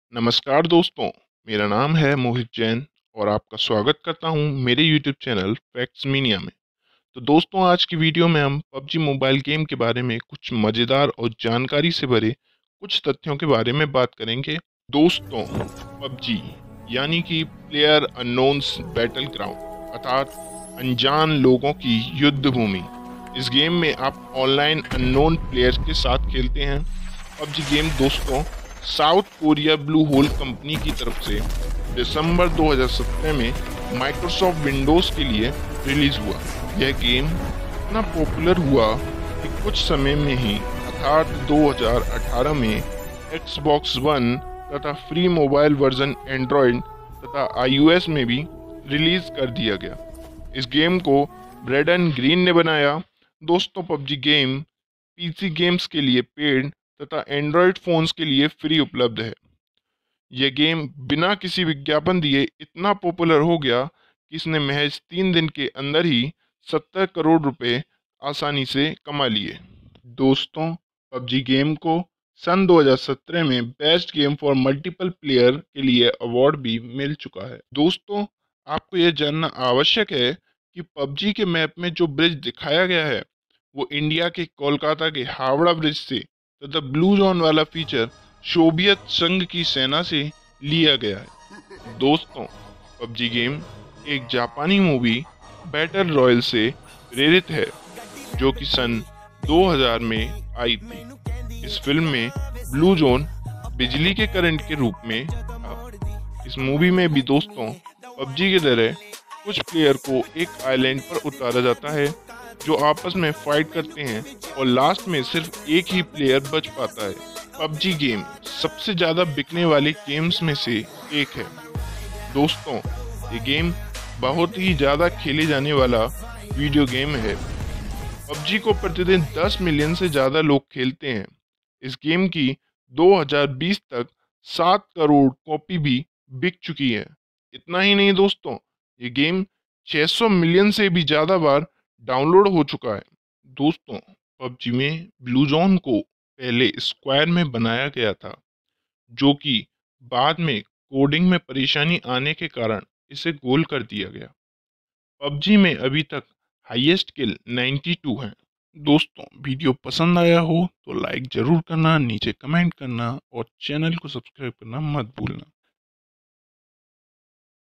नमस्कार दोस्तों, मेरा नाम है मोहित जैन और आपका स्वागत करता हूं मेरे YouTube चैनल फैक्ट्स मीनिया में। तो दोस्तों, आज की वीडियो में हम PUBG मोबाइल गेम के बारे में कुछ मज़ेदार और जानकारी से भरे कुछ तथ्यों के बारे में बात करेंगे। दोस्तों, PUBG यानी कि प्लेयर अननोन्स बैटल ग्राउंड अर्थात अनजान लोगों की युद्ध भूमि। इस गेम में आप ऑनलाइन अननोन प्लेयर्स के साथ खेलते हैं। PUBG गेम दोस्तों South Korea blue hole company की तरफ से दिसंबर 2017 में माइक्रोसॉफ्ट विंडोज़ के लिए रिलीज हुआ। यह गेम इतना पॉपुलर हुआ कि कुछ समय में ही अर्थात 2018 में Xbox वन तथा फ्री मोबाइल वर्जन एंड्रॉयड तथा iOS में भी रिलीज कर दिया गया। इस गेम को ब्रेडन ग्रीन ने बनाया। दोस्तों, PUBG गेम पीसी गेम्स के लिए पेड तथा एंड्रॉयड फ़ोन्स के लिए फ्री उपलब्ध है। यह गेम बिना किसी विज्ञापन दिए इतना पॉपुलर हो गया कि इसने महज 3 दिन के अंदर ही 70 करोड़ रुपए आसानी से कमा लिए। दोस्तों, PUBG गेम को सन 2017 में best game for multiple player के लिए अवार्ड भी मिल चुका है। दोस्तों, आपको यह जानना आवश्यक है कि PUBG के मैप में जो ब्रिज दिखाया गया है वो इंडिया के कोलकाता के हावड़ा ब्रिज से तथा ब्लू जोन वाला फीचर सोवियत संघ की सेना से लिया गया है। दोस्तों, PUBG गेम एक जापानी मूवी बैटल रॉयल से प्रेरित है जो कि सन 2000 में आई थी। इस फिल्म में ब्लू जोन बिजली के करंट के रूप में था। इस मूवी में भी दोस्तों PUBG की तरह कुछ प्लेयर को एक आइलैंड पर उतारा जाता है जो आपस में फाइट करते हैं और लास्ट में सिर्फ एक ही प्लेयर बच पाता है। PUBG गेम सबसे ज़्यादा बिकने वाले गेम्स में से एक है। दोस्तों, ये गेम बहुत ही ज़्यादा खेले जाने वाला वीडियो गेम है। PUBG को प्रतिदिन 10 मिलियन से ज़्यादा लोग खेलते हैं। इस गेम की 2020 तक 7 करोड़ कॉपी भी बिक चुकी है। इतना ही नहीं दोस्तों, ये गेम 600 मिलियन से भी ज़्यादा बार डाउनलोड हो चुका है। दोस्तों, PUBG में ब्लू जोन को पहले स्क्वायर में बनाया गया था जो कि बाद में कोडिंग में परेशानी आने के कारण इसे गोल कर दिया गया। PUBG में अभी तक हाईएस्ट किल 92 हैं। दोस्तों, वीडियो पसंद आया हो तो लाइक ज़रूर करना, नीचे कमेंट करना और चैनल को सब्सक्राइब करना मत भूलना।